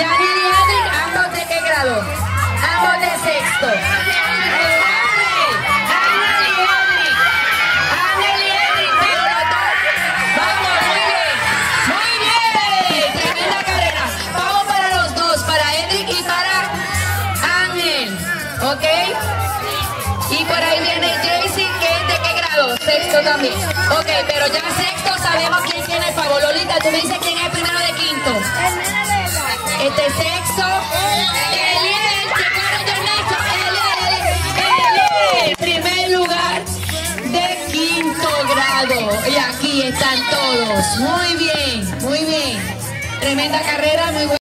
Yanil y Edric, ¿ambos de qué grado? Ambos de sexto. Ángel y Edric, pero los dos. Vamos, muy bien, tremenda carrera. Vamos para los dos, para Edric y para Ángel, ¿ok? Y por ahí viene Jaycee, que es de qué grado? Sexto también. Ok, pero ya sexto sabemos quién tiene el favor. Lolita, tú me dices quién es el primero de quinto. Este sexto. Eliel, checaron yo Nacho. Eliel, primer lugar de quinto grado. Y aquí están todos. Muy bien, muy bien. Tremenda carrera, muy buena.